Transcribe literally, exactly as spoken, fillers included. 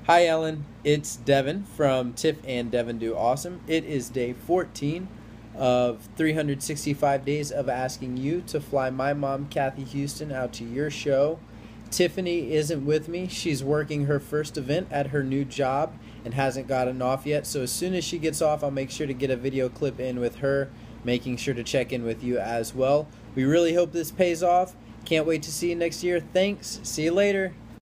Hi, Ellen. It's Devin from Tiff and Devin Do Awesome. It is day fourteen of three hundred sixty-five days of asking you to fly my mom, Kathy Houston, out to your show. Tiffany isn't with me. She's working her first event at her new job and hasn't gotten off yet. So as soon as she gets off, I'll make sure to get a video clip in with her, making sure to check in with you as well. We really hope this pays off. Can't wait to see you next year. Thanks. See you later.